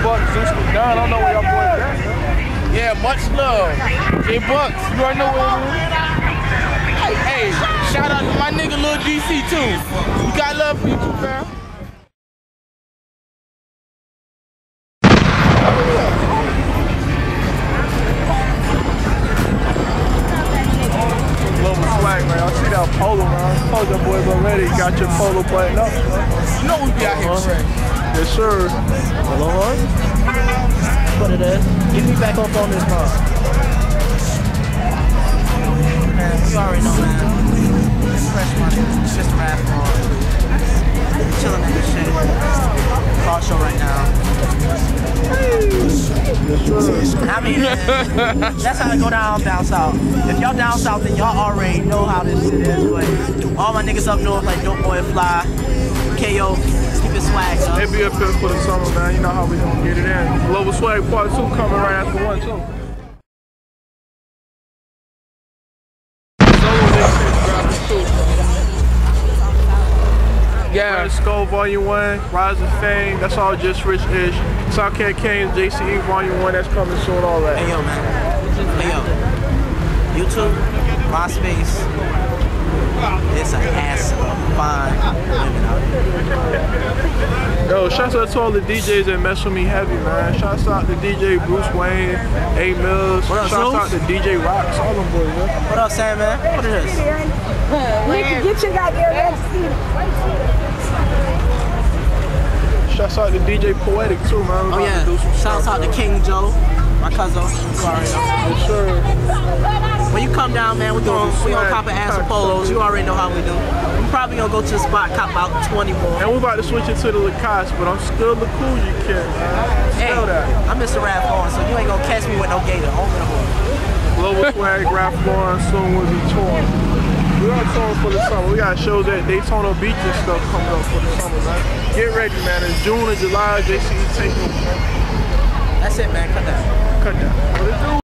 J-Bucks, Zeus down. I don't know where y'all boys at. Yeah, much love. J-Bucks, you already know what it is. Hey, shout out to my nigga Lil DC too. We got love for you too, fam. Swag, man. I see that polo, man. Told your boys already. You got your polo button up. You know we be out here today. Yes, sir. Hello, Lord. What it is? Get me back up on this car. Man, you already know, man. Fresh money. It's just a rap car. Chilling in this shit. Car show right now. Yes, sir. I mean, man, that's how it go down south. If y'all down south, then y'all already know how this shit is. But all my niggas up north, like Dope Boy Fly, KO, keep it swag up. They be up here for the summer, man. You know how we gonna get it in. Global Swag Part 2 coming right after 1, too. Solo mixtape dropping, too. Yeah. Red Skull Volume 1, Rise of Fame, that's all just Rich-ish. Southcat Kings, JCE Volume 1, that's coming soon, all that. Hey yo, man. Hey yo. YouTube, MySpace. It's an ass of fine women out here. Yo, shouts out to all the DJs that mess with me heavy, man. Shouts out to DJ Bruce Wayne, A Mills. Shouts out to DJ Rocks, all them boys, man. What up, Sam, man? What is this? Nigga, get your goddamn seat. Shouts out to DJ Poetic too, man. Oh yeah, shouts out to King Joe, my cousin. Sorry. Yes, sir. When you come down, man, we gonna cop an ass of polos. You already know how we do. We probably gonna go to the spot, cop about 20 more. And we about to switch it to the Lacoste, but I'm still the cool you can, man. Hey, Still that. I'm Mr. Rap Lauren, so you ain't gonna catch me with no gator. Only the horn. Global Swag, Rap Lauren, soon will be touring. We are touring for the summer. We got shows at Daytona Beach and stuff coming up for the summer, man. Get ready, man. It's June and July, JCE taking. That's it, man. Cut that. Cut that. What it do?